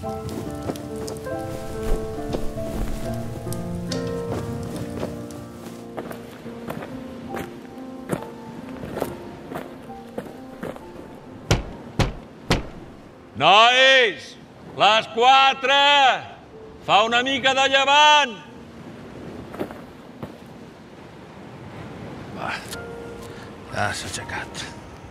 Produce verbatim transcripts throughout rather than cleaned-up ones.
Nois, les quatre! Fa una mica de llevant! Va, ja s'ha aixecat.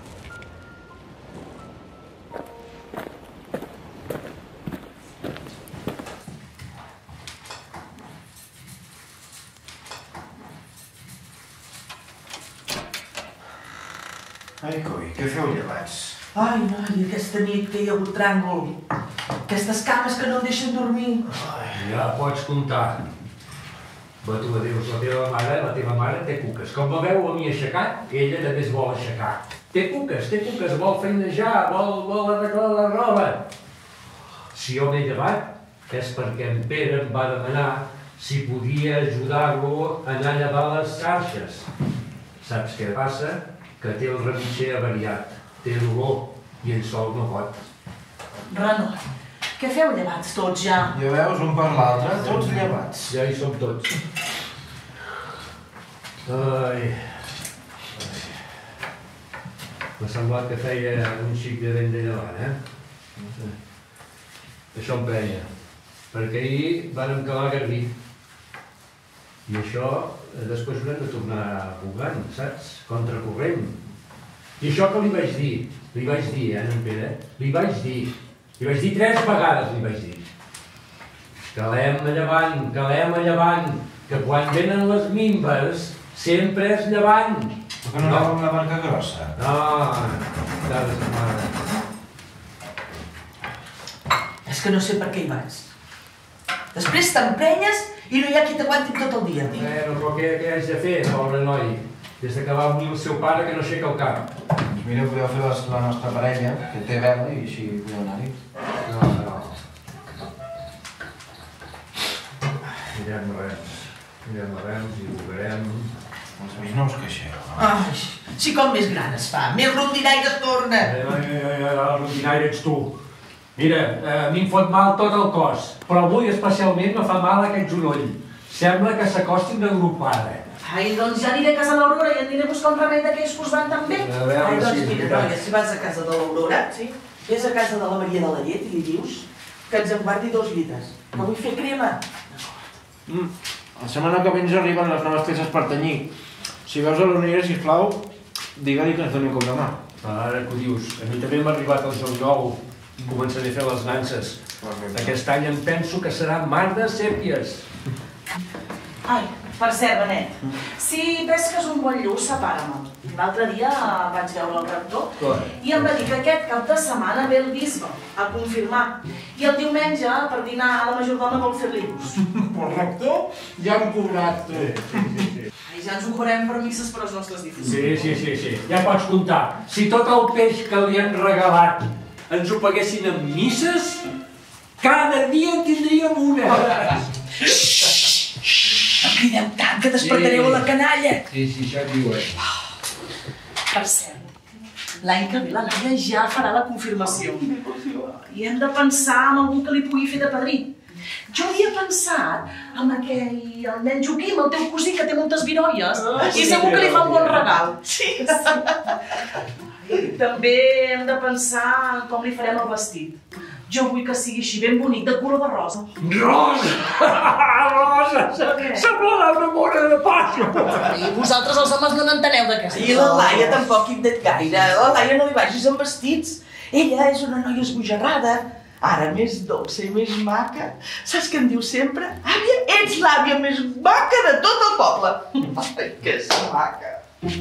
Ai, coi, què feu llevats? Ai, noi, aquesta nit que hi ha hagut tràngol. Aquestes cames que no em deixen dormir. Ja pots comptar. Però tu la dius, la teva mare, la teva mare té cuques. Com la veu a mi aixecat, ella també es vol aixecar. Té cuques, té cuques, vol feinejar, vol, vol arreglar la roba. Si jo m'he llevat, és perquè en Pere em va demanar si podia ajudar-lo a anar a llevar les xarxes. Saps què passa? Que té el remitxer avariat. Té dolor i ell sol no pot. Renoi, què feu llevats tots ja? Ja veus, un per l'altre, tots llevats. Ja hi som tots. Ai... M'ha semblat que feia un xic de vent de llevant, eh? Això em prenya, perquè ahir vàrem calar garbí. I això després haurem de tornar bugant, saps? Contracorrent. I això que li vaig dir, li vaig dir, eh, en Pere? Li vaig dir, li vaig dir tres vegades, li vaig dir. Calem a llevant, calem a llevant, que quan venen les minves sempre és llevant. Però que no anava amb la barca grossa? No, cada setmana. És que no sé per què hi vas. Després t'emprenyes i no hi ha qui t'aguanti tot el dia, tio. Bueno, però què, què haig de fer, pobre noi? Des que va morir el seu pare que no aixeca el cap. Doncs mira, podeu fer les, la nostra parella, que té vela, i així podeu anar-hi. No, no. Mirem a rems. Mirem a rems i bugarem. Els més no us queixeu, no? Ai, si com més gran es fa, més rondinaire es torna. Ai, ai, ai, ai, el rutinaire ets tu. Mira, a mi em fot mal tot el cos, però avui especialment me fa mal aquest genoll. Sembla que s'acosti una gropada. Ai, doncs ja aniré a casa de l'Aurora i aniré a buscar un remei d'aquells que us van tan bé. A veure, Ai, doncs sí, mira, veritat. noia, si vas a casa de l'Aurora, sí, vés a casa de la Maria de la Llet i li dius que ens en guardi dos llitres, que vull fer crema. Mm. La setmana que ve ens arriben les noves peces per tenyir. Si veus a l'Unira, sisplau, digue-li que ens doni un cop de mà. Ara que ho dius, a mi també m'ha arribat el juliol i començaré a fer les nanses. Aquest any em penso que serà mar de sèpies. Ai, per cert, Benet, si ves que és un bon lluç, separa-me'l. L'altre dia vaig veure el rector i em va dir que aquest cap de setmana ve el bisbe a confirmar. I el diumenge, per dinar a la majordona, vol fer l'ibus. Però el rector ja hem cobrat, tu. Ai, ja ens ho cobrem per misses per als nostres difunts. Sí, sí, sí, sí. Ja pots comptar. Si tot el peix que li han regalat ens ho paguessin amb misses, cada dia en tindríem una. No crideu tant, que despertareu a la canalla. Sí, sí, això et diu, eh? Per cert, l'any que ve la Laia ja farà la confirmació. I hem de pensar en algú que li pugui fer de padrí. Jo havia pensat en aquell, el nen Joaquim, el teu cosí, que té moltes viroies, i segur que li fa un bon regal. Sí, sí. També hem de pensar en com li farem el vestit. Jo vull que sigui així ben bonic, de color de rosa. Rosa! Rosa! Sembla una mona de passo! I vosaltres els homes no n'enteneu d'aquesta. I la Laia tampoc hi et gaire. La Laia no li vagis amb vestits. Ella és una noia esbojarrada. Ara més dolça i més maca. Saps què em diu sempre? Àvia, ets l'àvia més maca de tot el poble. Ai, que és maca.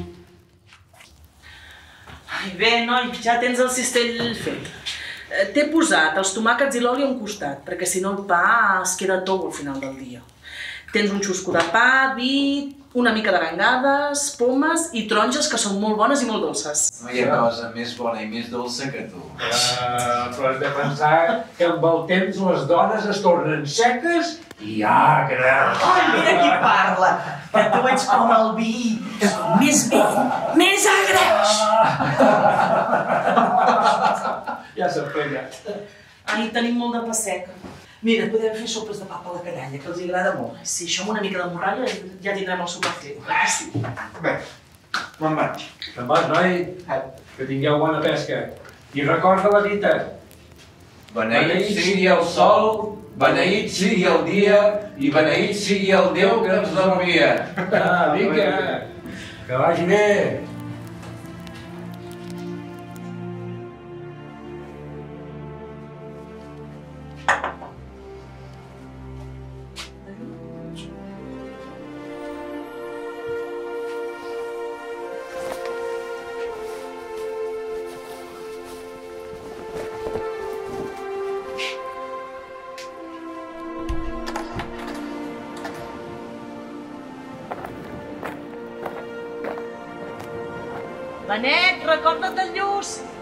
Ai, bé, noi, ja tens el cistell fet. T'he posat els tomàquets i l'oli a un costat, perquè si no el pa es queda tou al final del dia. Tens un xusco de pa, vi, una mica d'arengades, pomes i taronges que són molt bones i molt dolces. No hi ha cosa més bona i més dolça que tu. Uh, però has de pensar que amb el temps les dones es tornen seques i agres. Ai, mira qui parla, que tu ets com el vi. Més vell, més agre. Ja s'ha plegat. Ai, tenim molt de pa sec. Mira, podem fer sopes de papa a la canalla, que els agrada molt. Ai, sí, això amb una mica de morralla ja tindrem el sopar fet. Ai, sí. Bé, me'n vaig. Te'n vas, noi? Que tingueu bona pesca. I recorda la dita. Beneït sigui el sol, beneït sigui el dia i beneït sigui el Déu que ens l'envia. Ah, vinga, que vagi bé. Benet, recorda't del lluç!